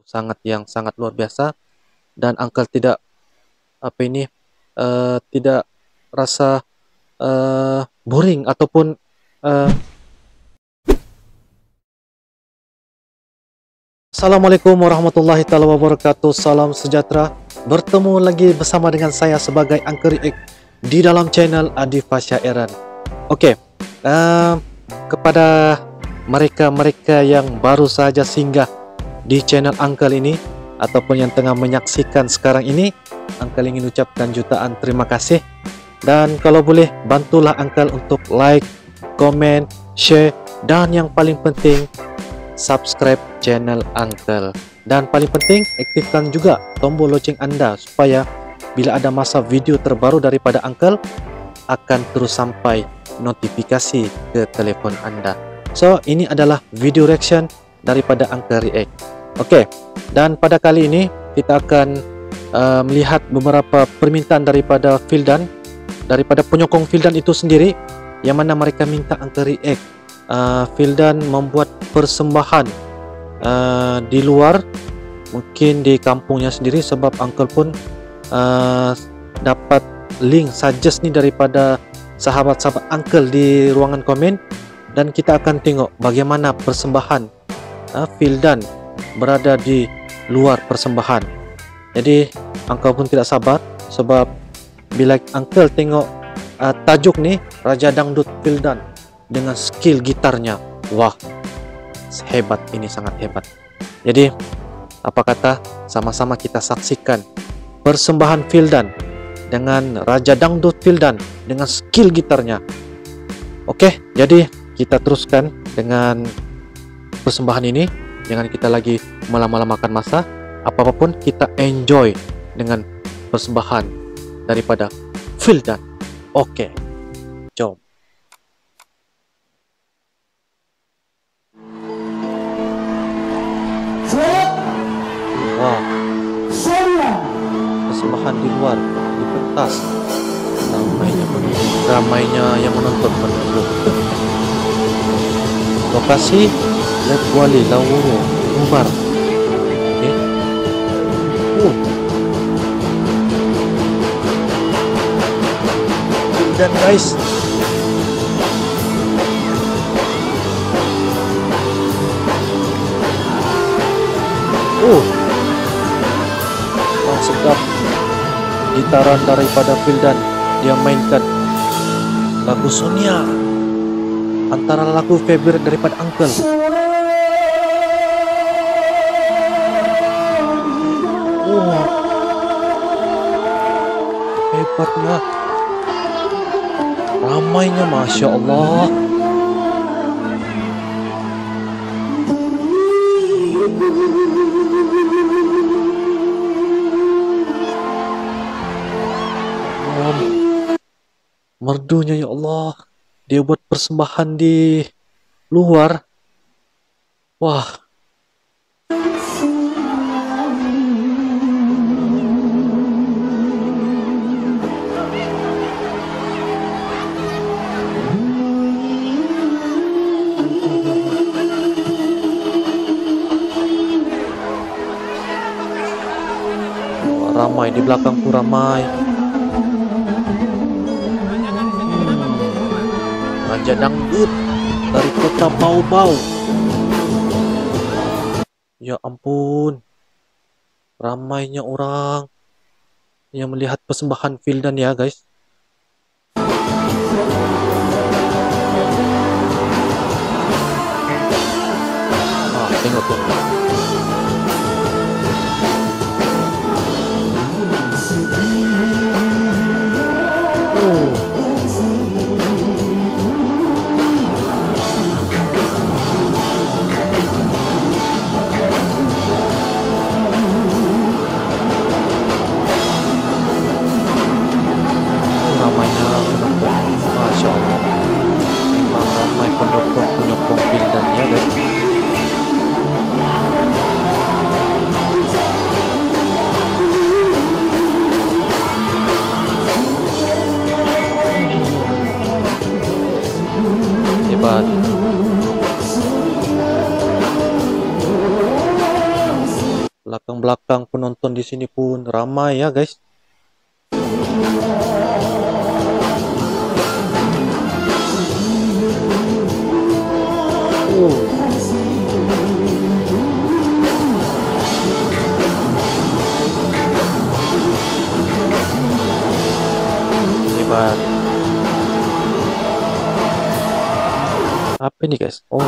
sangat luar biasa, dan Uncle tidak tidak rasa boring ataupun Assalamualaikum warahmatullahi wabarakatuh. Salam sejahtera. Bertemu lagi bersama dengan saya sebagai Uncle Riek di dalam channel Adi Fasyairan. Oke, kepada mereka-mereka yang baru saja singgah di channel Uncle ini ataupun yang tengah menyaksikan sekarang ini, Uncle ingin ucapkan jutaan terima kasih. Dan kalau boleh, bantulah Uncle untuk like, komen, share, dan yang paling penting, subscribe channel Uncle. Dan paling penting, aktifkan juga tombol loceng Anda supaya bila ada masa video terbaru daripada Uncle akan terus sampai notifikasi ke telefon Anda. So, ini adalah video reaction daripada Uncle Riek. Oke, dan pada kali ini kita akan melihat beberapa permintaan daripada Fildan, daripada penyokong Fildan itu sendiri, yang mana mereka minta Uncle Riek Fildan membuat persembahan di luar, mungkin di kampungnya sendiri, sebab Uncle pun dapat link suggest ni daripada sahabat-sahabat Uncle di ruangan komen, dan kita akan tengok bagaimana persembahan Fildan berada di luar persembahan. Jadi Uncle pun tidak sabar, sebab bila Uncle tengok tajuk ni, Raja Dangdut Fildan dengan skill gitarnya, wah, hebat, ini sangat hebat. Jadi apa kata sama-sama kita saksikan persembahan Fildan dengan Raja Dangdut Fildan dengan skill gitarnya. Oke, jadi kita teruskan dengan persembahan ini. Jangan kita lagi melama-lamakan masa. Apapun kita enjoy dengan persembahan daripada Fildan. Oke, jom. Wah, persembahan di luar, di pentas, ramainya yang menonton penduduk. Lokasi Lek Wali Lawuru Umbar. Oke. Dan guys, sedap gitaran daripada Fildan. Dia mainkan lagu Sonia, antara lagu favorite daripada Uncle. Hebatnya, ramainya, Masya Allah. Merdunya, ya Allah. Dia buat persembahan di luar. Wah. Ramai di belakangku, ramai. Raja Dangdut dari kota Bau-Bau. Ya ampun, ramainya orang yang melihat persembahan Fildan ya guys. Tengok tuh. Masya Allah, memang ramai pendukung Fildan ya guys. belakang-belakang penonton di sini pun ramai ya guys. Hebat. Apa ini guys? Oh.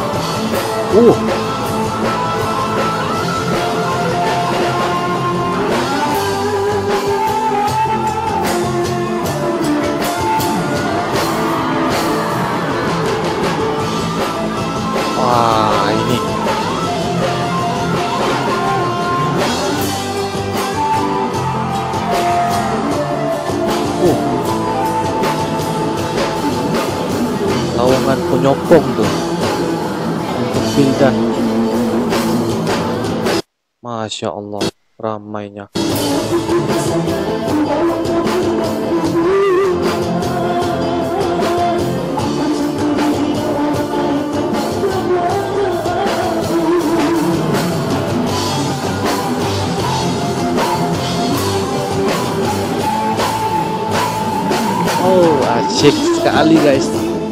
Wah, ini. Lawangan penyokong tuh untuk Vildan. Masya Allah, ramainya. Oh, asyik sekali guys.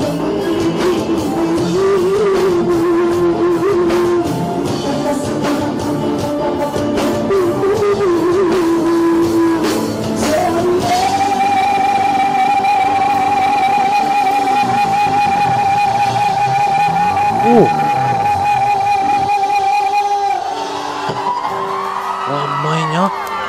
Ramainya.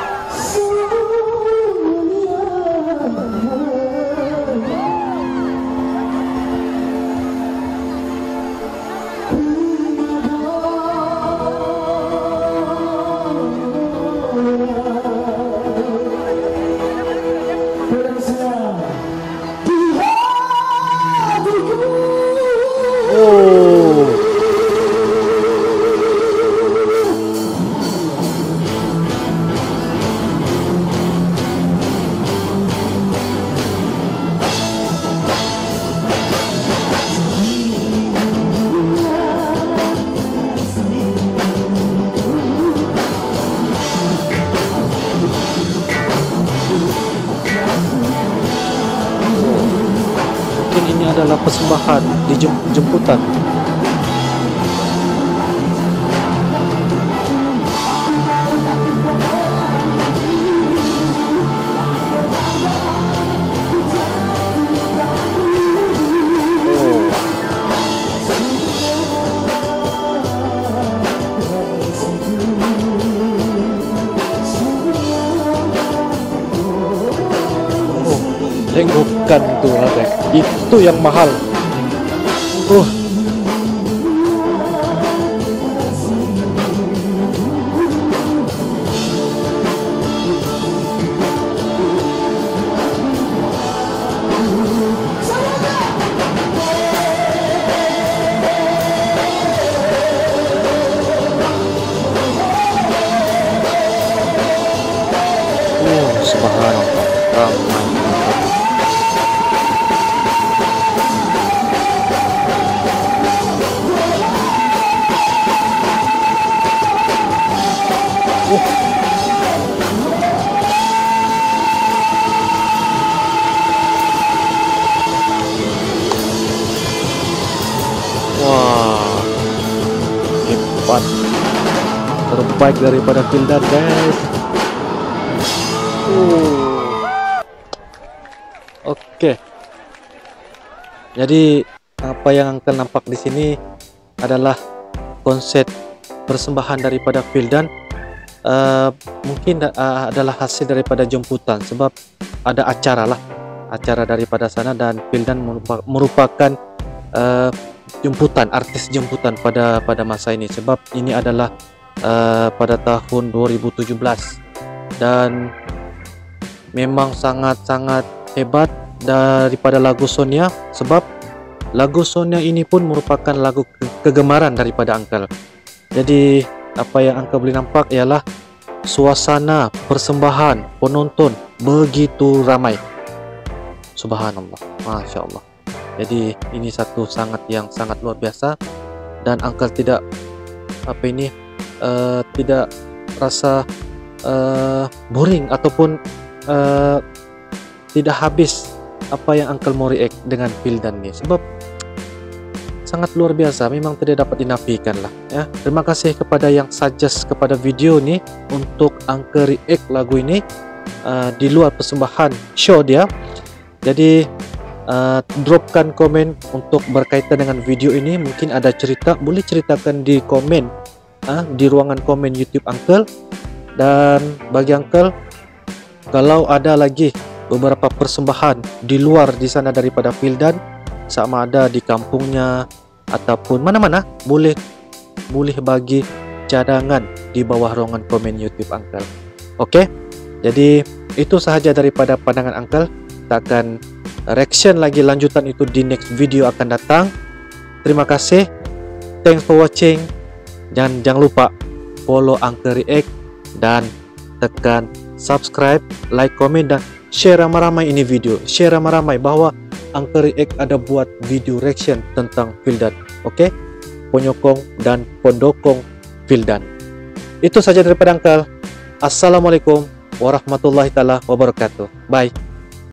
Ini adalah persembahan di jemputan. Tengokkan tuh ada, itu yang mahal. Subhanallah, ramai. Wah, hebat, terbaik daripada Vildan guys. Oke. Jadi apa yang Uncle nampak di sini adalah konsep persembahan daripada Vildan. Mungkin adalah hasil daripada jemputan, sebab ada acara daripada sana, dan Vildan merupakan jemputan, artis jemputan pada masa ini, sebab ini adalah pada tahun 2017, dan memang sangat-sangat hebat daripada lagu Sonia, sebab lagu Sonia ini pun merupakan lagu kegemaran daripada Uncle. Jadi apa yang Uncle boleh nampak ialah suasana persembahan penonton begitu ramai. Subhanallah, Masya Allah. Jadi ini satu yang sangat luar biasa, dan Uncle tidak tidak rasa boring ataupun tidak habis apa yang Uncle mau react dengan Vildan nih, sebab sangat luar biasa, memang tidak dapat dinafikan lah ya. Terima kasih kepada yang suggest kepada video nih untuk Uncle react lagu ini di luar persembahan show dia. Jadi dropkan komen untuk berkaitan dengan video ini, mungkin ada cerita boleh ceritakan di komen di ruangan komen YouTube Uncle. Dan bagi Uncle, kalau ada lagi beberapa persembahan di luar di sana daripada Vildan, sama ada di kampungnya ataupun mana-mana, boleh bagi cadangan di bawah ruangan komen YouTube Uncle. Oke, jadi itu sahaja daripada pandangan Uncle. Kita akan reaction lagi lanjutan itu di next video akan datang. Terima kasih, thanks for watching. Jangan lupa follow Uncle React dan tekan subscribe, like, komen, dan share ramai-ramai ini video. Share ramai-ramai bahwa Uncle React ada buat video reaction tentang Vildan. Oke, penyokong dan pendukung Vildan. Itu saja daripada Uncle. Assalamualaikum warahmatullahi taala wabarakatuh. Bye.